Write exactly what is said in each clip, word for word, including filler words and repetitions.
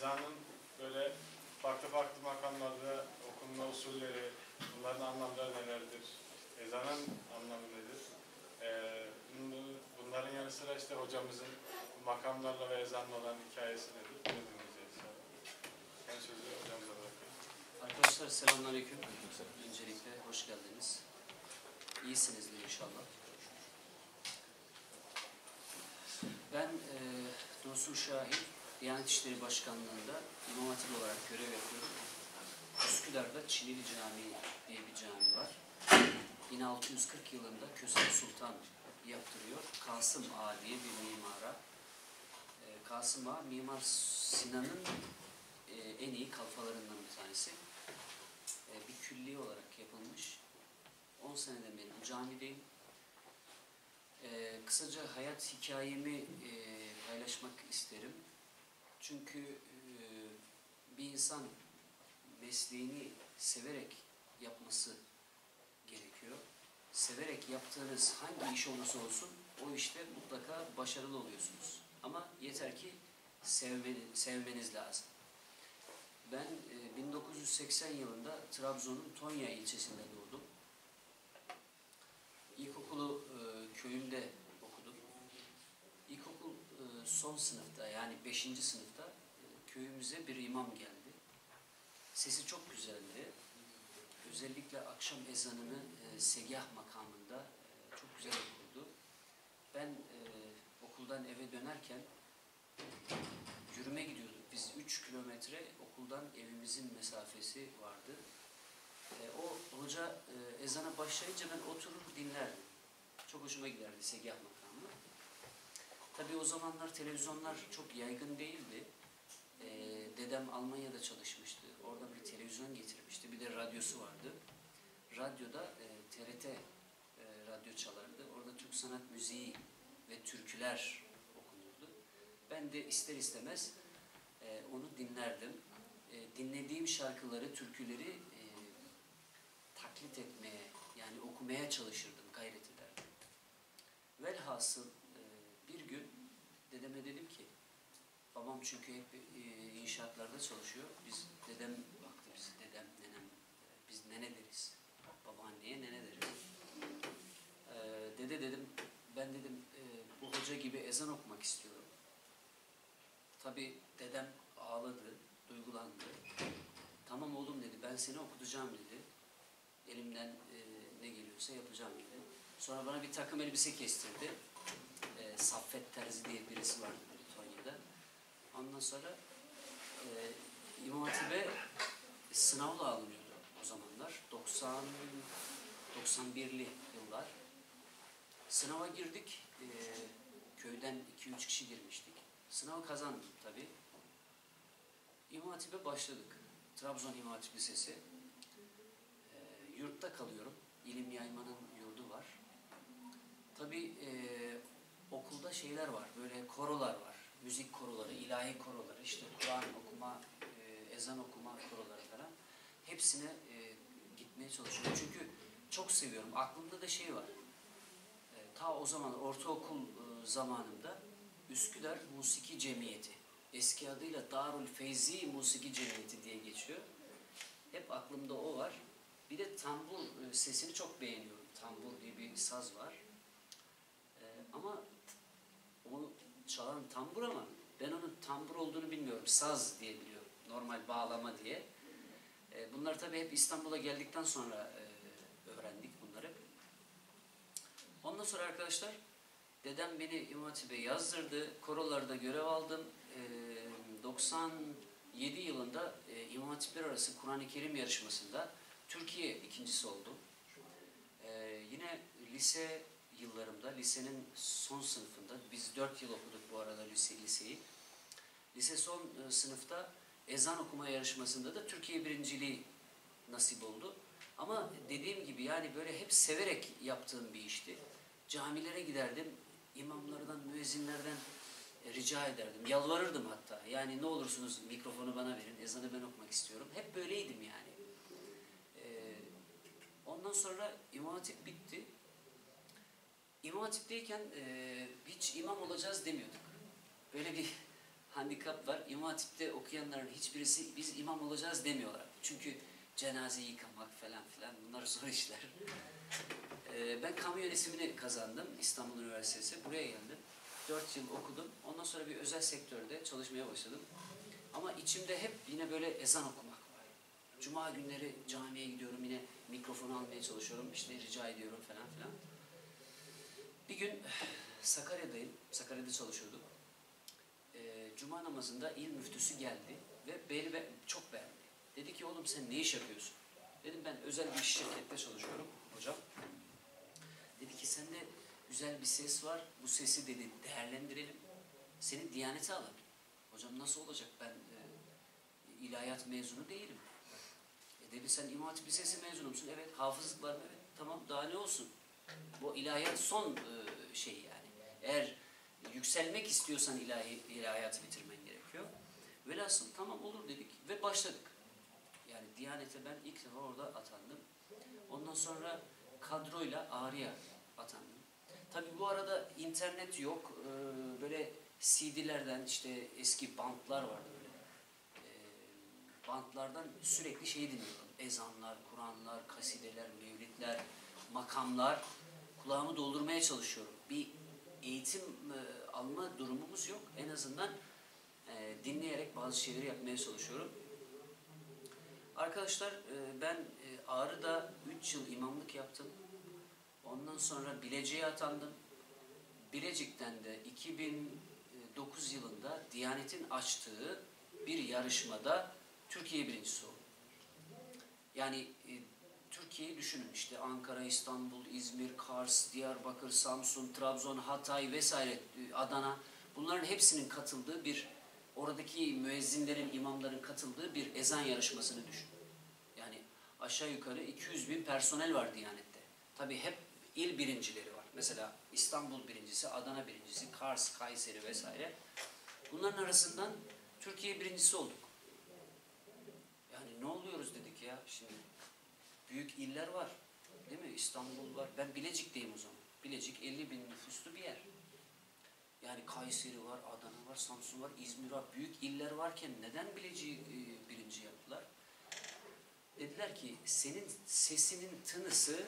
ezanın böyle farklı farklı makamlarda okunma usulleri, bunların anlamları nelerdir? Ezanın anlamı nedir? Ee, bunların yanı sıra işte hocamızın makamlarla ve ezanla olan hikayesi nedir? Bunu dinleyeceğiz. Ben sözü hocamıza bırakıyorum. Arkadaşlar selamünaleyküm. Öncelikle hoş geldiniz. İyisinizdir inşallah. Ben e, Dursun Şahin, Diyanet İşleri Başkanlığı'nda İmam Hatip olarak görev yapıyorum. Üsküdar'da Çinili Camii diye bir cami var. bin altı yüz kırk yılında Kösem Sultan yaptırıyor. Kasım Ağa diye bir mimara. E, Kasım Ağa, Mimar Sinan'ın e, en iyi kalfalarından bir tanesi. E, bir külliye olarak yapılmış. on seneden beri bu camideyim. E, kısaca hayat hikayemi e, paylaşmak isterim. Çünkü e, bir insan mesleğini severek yapması gerekiyor. Severek yaptığınız hangi iş olursa olsun o işte mutlaka başarılı oluyorsunuz. Ama yeter ki sevmeni, sevmeniz lazım. Ben e, bin dokuz yüz seksen yılında Trabzon'un Tonya ilçesinde doğdum. İlkokulu e, köyümde okudum. İlkokul e, son sınıfta, yani beşinci sınıfta e, köyümüze bir imam geldi. Sesi çok güzeldi. Özellikle akşam ezanını e, segah makamında e, çok güzel okurdu. Ben e, okuldan eve dönerken yürüme gidiyorduk. Biz üç kilometre okuldan evimizin mesafesi vardı. E, o hoca e, ezana başlayınca ben oturur dinlerdim. Çok hoşuma giderdi segah makamı. Tabii o zamanlar televizyonlar çok yaygın değildi. E, dedem Almanya'da çalışmıştı. Oradan bir televizyon getirmişti. Bir de radyosu vardı. Radyoda e, T R T e, radyo çalardı. Orada Türk sanat müziği ve türküler okunurdu. Ben de ister istemez e, onu dinlerdim. E, dinlediğim şarkıları, türküleri e, taklit etmeye, yani okumaya çalışırdım, gayret ederdim. Velhasıl e, bir gün dedeme dedim ki, babam çünkü hep e, inşaatlarda çalışıyor. Biz, dedem baktı bizi, dedem, nenem, e, biz nene deriz. Babaanneye nene deriz. E, dede dedim, ben dedim e, bu hoca gibi ezan okumak istiyorum. Tabii dedem ağladı, duygulandı. Tamam oğlum dedi, ben seni okutacağım dedi. Elimden e, ne geliyorsa yapacağım dedi. Sonra bana bir takım elbise kestirdi. E, Saffet Terzi diye birisi vardı Tonya'da. Ondan sonra e, İmam Hatip'e sınavla alınıyordu o zamanlar. doksan doksan birli yıllar. Sınava girdik. E, köyden iki üç kişi girmiştik. Sınavı kazandım tabii. İmam Hatip'e başladık. Trabzon İmam Hatip Lisesi. E, yurtta kalıyorum. İlim Yayman'ın yurdu var. Tabii e, okulda şeyler var. Böyle korolar var. Müzik koroları, ilahi koroları, işte Kur'an okuma, e, ezan okuma koroları falan. Hepsine e, gitmeye çalışıyorum. Çünkü çok seviyorum. Aklımda da şey var. E, ta o zaman ortaokul e, zamanında Üsküdar Musiki Cemiyeti, eski adıyla Darül Feyzi Musiki Cemiyeti diye geçiyor. Hep aklımda o var. Bir de tambur e, sesini çok beğeniyorum. Tambur diye bir saz var. E, ama onu çalan tambur, ama ben onun tambur olduğunu bilmiyorum. Saz diye biliyorum. Normal bağlama diye. E, bunlar tabii hep İstanbul'a geldikten sonra e, öğrendik bunları. Ondan sonra arkadaşlar dedem beni İmam Hatip'e yazdırdı. Korolarda görev aldım. E, doksan yedi yılında e, İmam Hatipler arası Kur'an-ı Kerim yarışmasında Türkiye ikincisi oldu. E, yine lise yıllarımda, lisenin son sınıfında, biz dört yıl okuduk bu arada lise, liseyi. Lise son e, sınıfta ezan okuma yarışmasında da Türkiye birinciliği nasip oldu. Ama dediğim gibi yani böyle hep severek yaptığım bir işti. Camilere giderdim, imamlardan, müezzinlerden e, rica ederdim, yalvarırdım hatta. Yani ne olursunuz mikrofonu bana verin, ezanı ben okumak istiyorum. Hep böyleydim yani. E, ondan sonra İmam Hatip bitti. İmam Hatip'teyken e, hiç imam olacağız demiyorduk. Böyle bir handikap var. İmam Hatip'te okuyanların hiçbirisi biz imam olacağız demiyorlar. Çünkü cenaze yıkamak falan filan bunlar zor işler. Ee, ben kamu yönetimini kazandım İstanbul Üniversitesi. Buraya geldim. Dört yıl okudum. Ondan sonra bir özel sektörde çalışmaya başladım. Ama içimde hep yine böyle ezan okumak var. Cuma günleri camiye gidiyorum, yine mikrofonu almaya çalışıyorum, işte rica ediyorum falan filan. Bir gün Sakarya'dayım, Sakarya'da çalışıyordum. Ee, Cuma namazında il müftüsü geldi ve beni be çok beğendi. Dedi ki oğlum sen ne iş yapıyorsun? Dedim ben özel bir şirkette çalışıyorum hocam. Dedi ki sende güzel bir ses var, bu sesi dedi değerlendirelim, seni Diyanet'e alalım. Hocam nasıl olacak, ben e, ilahiyat mezunu değilim. E dedi sen İmam Hatip Lisesi mezunu musun? Evet. Hafızlık var mı? Evet. Tamam, daha ne olsun? Bu ilahiyat son e, şey yani. Eğer yükselmek istiyorsan ilahi, ilahiyatı bitirmen gerekiyor. Velhasıl tamam olur dedik ve başladık. Yani Diyanet'e ben ilk defa orada atandım. Ondan sonra kadroyla Ağrı'ya atandım. Tabii bu arada internet yok. Ee, böyle C D'lerden işte eski bantlar vardı böyle. Ee, bantlardan sürekli şeyi dinliyorum. Ezanlar, Kur'anlar, kasideler, mevlidler, makamlar. Kulağımı doldurmaya çalışıyorum. Bir eğitim e, alma durumumuz yok. En azından e, dinleyerek bazı şeyleri yapmaya çalışıyorum. Arkadaşlar e, ben e, Ağrı'da üç yıl imamlık yaptım. Ondan sonra Bilecik'e atandım. Bilecik'ten de iki bin dokuz yılında Diyanet'in açtığı bir yarışmada Türkiye birincisi oldum. Yani e, Türkiye'yi düşünün işte Ankara, İstanbul, İzmir, Kars, Diyarbakır, Samsun, Trabzon, Hatay vesaire, e, Adana, bunların hepsinin katıldığı bir, oradaki müezzinlerin, imamların katıldığı bir ezan yarışmasını düşün. Yani aşağı yukarı iki yüz bin personel var Diyanet'te. Tabii hep il birincileri var. Mesela İstanbul birincisi, Adana birincisi, Kars, Kayseri vesaire. Bunların arasından Türkiye birincisi olduk. Yani ne oluyoruz dedik ya şimdi. Büyük iller var. Değil mi? İstanbul var. Ben Bilecik'teyim o zaman. Bilecik elli bin nüfuslu bir yer. Yani Kayseri var, Adana var, Samsun var, İzmir var. Büyük iller varken neden Bilecik'i e, birinci yaptılar? Dediler ki senin sesinin tınısı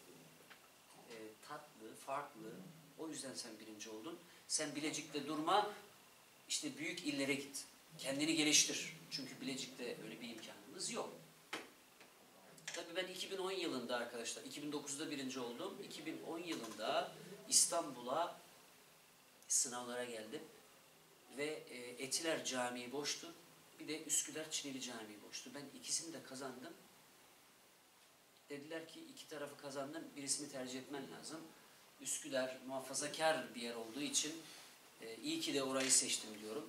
e, tatlı, farklı. O yüzden sen birinci oldun. Sen Bilecik'te durma, işte büyük illere git. Kendini geliştir. Çünkü Bilecik'te öyle bir imkanımız yok. Tabii ben iki bin on yılında arkadaşlar, iki bin dokuzda birinci oldum. iki bin on yılında İstanbul'a sınavlara geldim. Ve e, Etiler Camii boştu. Bir de Üsküdar Çinili Camii boştu. Ben ikisini de kazandım. Dediler ki iki tarafı kazandın, birisini tercih etmen lazım. Üsküdar muhafazakar bir yer olduğu için e, iyi ki de orayı seçtim diyorum.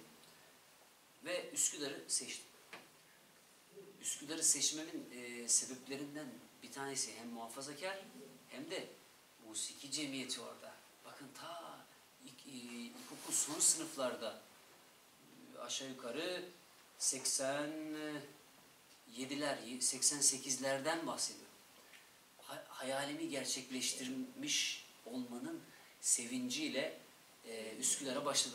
Ve Üsküdar'ı seçtim. Üsküdar'ı seçmemin e, sebeplerinden bir tanesi hem muhafazakar hem de musiki cemiyeti orada. Bakın ta ilk, e, ilkokul son sınıflarda e, aşağı yukarı seksen yediler, seksen sekizlerden bahsediyorum. Ha, hayalimi gerçekleştirmiş olmanın sevinciyle e, Üsküdar'a başladım.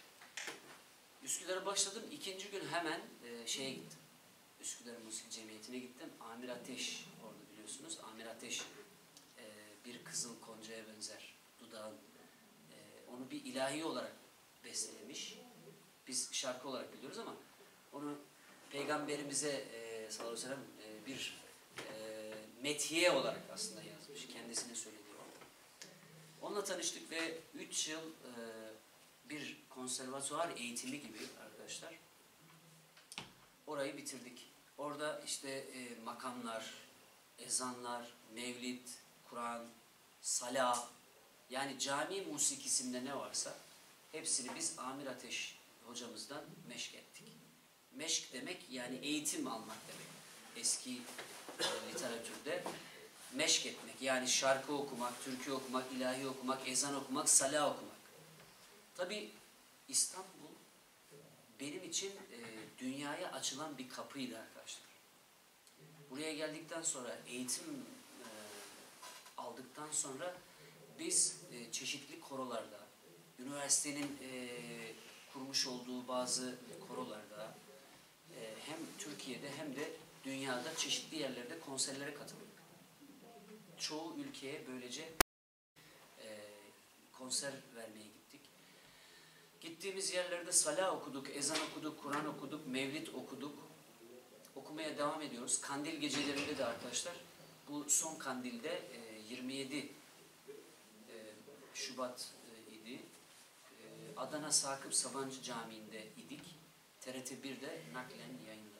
Üsküdar'a başladım. İkinci gün hemen e, şeye gittim. Üsküdar Musiki Cemiyeti'ne gittim. Amir Ateş orada biliyorsunuz. Amir Ateş e, bir kızıl koncaya benzer dudağın. E, onu bir ilahi olarak bestelemiş. Biz şarkı olarak biliyoruz ama onu Peygamberimize e, sallallahu aleyhi ve sellem e, bir e, methiye olarak aslında yazmış. Kendisine söylediği o. Onunla tanıştık ve üç yıl e, bir konservatuvar eğitimi gibi arkadaşlar. Orayı bitirdik. Orada işte e, makamlar, ezanlar, mevlid, Kur'an, salah, yani cami musikisinde ne varsa hepsini biz Amir Ateş hocamızdan meşk ettik. Meşk demek yani eğitim almak demek. Eski e, literatürde meşk etmek yani şarkı okumak, türkü okumak, ilahi okumak, ezan okumak, salah okumak. Tabii İstanbul benim için e, dünyaya açılan bir kapıydı arkadaşlar. Buraya geldikten sonra, eğitim e, aldıktan sonra biz e, çeşitli korolarda, üniversitenin e, kurmuş olduğu bazı korolarda e, hem Türkiye'de hem de dünyada çeşitli yerlerde konserlere katıldık. Çoğu ülkeye böylece e, konser vermeye gittik. Gittiğimiz yerlerde salah okuduk, ezan okuduk, Kur'an okuduk, mevlid okuduk. Okumaya devam ediyoruz. Kandil gecelerinde de arkadaşlar, bu son kandilde e, yirmi yedi e, Şubat e, idi. E, Adana Sakıp Sabancı Camii'nde idik. T R T bir'de naklen yayınlandı.